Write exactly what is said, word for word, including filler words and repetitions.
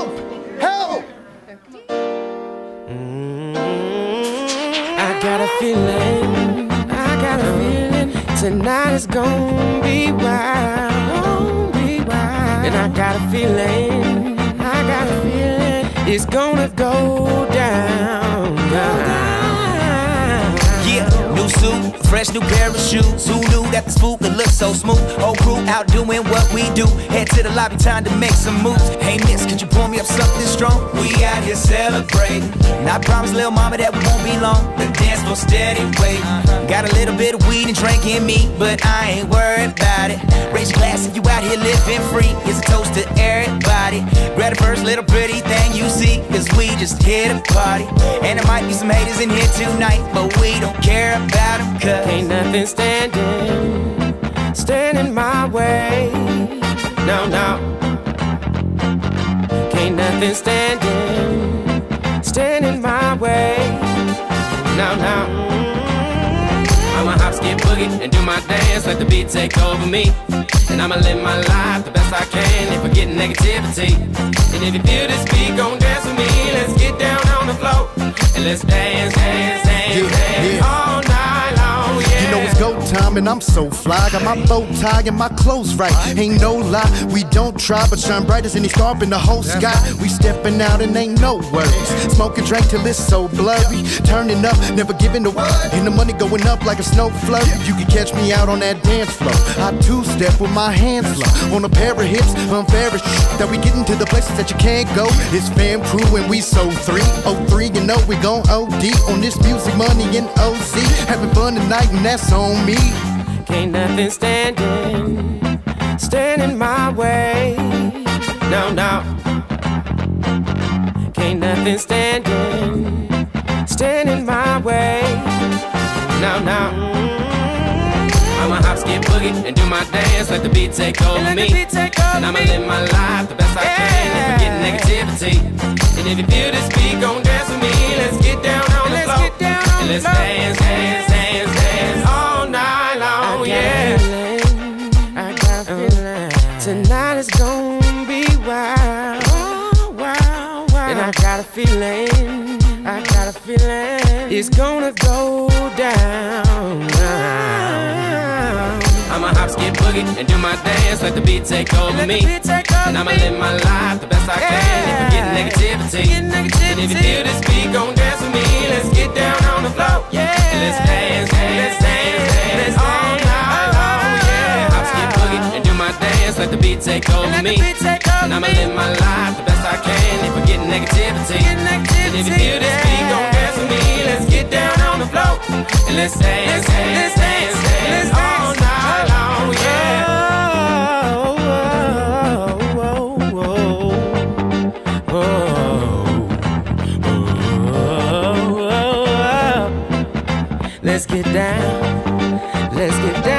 Help! Help! Mm-hmm. I got a feeling, I got a feeling tonight is gonna be wild, gonna be wild. And I got a feeling, I got a feeling it's gonna go down, go down. Yeah, new suit, fresh new pair of shoes. Who knew that the spook could look so smooth? Whole crew out doing what we do. Head to the lobby, time to make some moves. Hey miss, could you pour me up something strong? We out here celebrating. And I promise little mama that we won't be long. The dance floor steady waiting. Got a little bit of weed and drink in me, but I ain't worried about it. Raise your glass if you out here living free. Here's a toast to everybody. Grab the first little pretty thing you see, cause we just here to party. And there might be some haters in here tonight, but we don't care about them, cause ain't nothing standing, standing my way. No, no. Ain't nothing standing, standing my way. No, no. I'ma hop, skip, boogie, and do my dance, let the beat take over me. And I'ma live my life the best I can and forget negativity. And if you feel this beat, gon' dance with me. Let's get down on the floor and let's dance, dance, dance, Yeah, dance yeah. all night long, yeah. You know it's go time and I'm so fly. Got my bow tie and my clothes right. Ain't no lie, we don't try, but shine bright as any star up in the whole sky. We stepping out and ain't no worries. Smoke and drink till it's so blurry. Turning up, never giving away. And the money going up like a snow flurry. You can catch me out on that dance floor. I two-step with my hands low. On a pair of hips, unfair as shit. That we getting to the places that you can't go. It's fam crew and we so three. Oh three, you know we gon' O D on this music, money and O Z. Having fun tonight and that's on me. Ain't nothing standing, standing my way. No, no. Ain't nothing standing, standing my way. No, no. I'ma hop, skip, boogie, and do my dance, let the beat take over me. And I'ma live my life the best I can and forget negativity. And if you feel this beat, gon' dance with me. Let's get down on the floor and let's dance, dance, dance, dance all night long, yeah. I got a feeling tonight is gonna be wild, wild, wild. And I got a feeling, I got a feeling it's gonna go down. I'ma hop, skip, boogie, and do my dance, let the beat take over me. And I'ma live my life the best I can and forget negativity. And if you feel this beat, gon' dance with me. Let's get down on the floor and let's dance, dance, dance, dance all night long, yeah. Hop, skip, boogie, and do my dance, let the beat take over me. And I'ma live my life the best I can and forget negativity. And if you feel this beat, gon' dance with me. Let's get down on the floor and let's dance, dance, dance, dance all night long, yeah. Let's get down, let's get down.